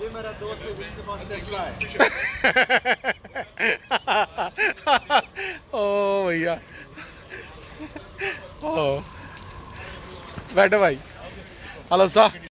ये मेरा दोस्त है जिसके पास टेस्ला है। ओ भैया, ओ बैठो भाई। हेलो सा